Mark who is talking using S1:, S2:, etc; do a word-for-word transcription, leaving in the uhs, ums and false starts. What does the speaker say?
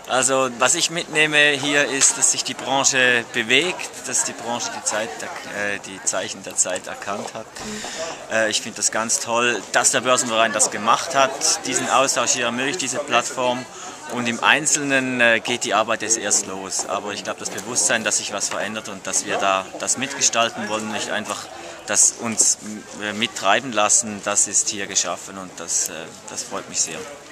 S1: Also was ich mitnehme hier ist, dass sich die Branche bewegt, dass die Branche die, Zeit, äh, die Zeichen der Zeit erkannt hat. Äh, ich finde das ganz toll, dass der Börsenverein das gemacht hat, diesen Austausch hier ermöglicht, diese Plattform. Und im Einzelnen äh, geht die Arbeit jetzt erst los. Aber ich glaube, das Bewusstsein, dass sich was verändert und dass wir da das mitgestalten wollen, nicht einfach das uns mittreiben lassen, das ist hier geschaffen und das, äh, das freut mich sehr.